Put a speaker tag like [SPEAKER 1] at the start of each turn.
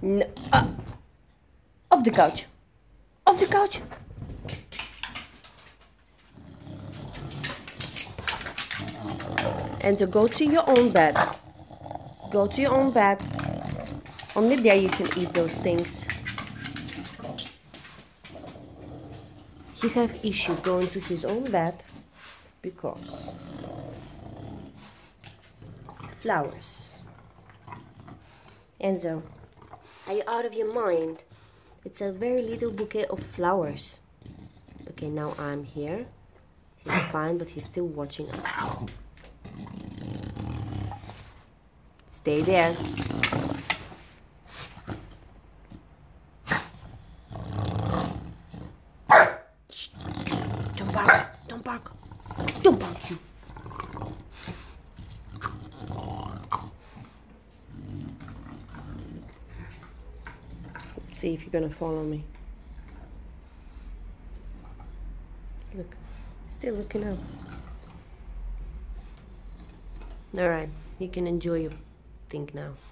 [SPEAKER 1] No. Off the couch. Off the couch. Enzo, go to your own bed. Go to your own bed. Only there you can eat those things. He have issue going to his own bed because flowers. Enzo, are you out of your mind? It's a very little bouquet of flowers. Okay, now I'm here. He's fine, but he's still watching us. Stay there. Shh. Don't bark. Don't bark. Don't bark, you. Let's see if you're gonna follow me. Look, still looking up. Alright, you can enjoy your thing now.